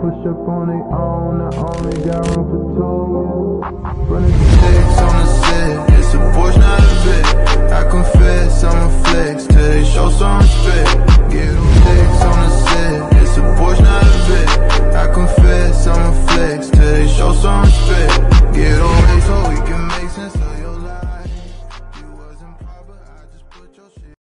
push up on their own, I only got room for two. Running 6 on the set.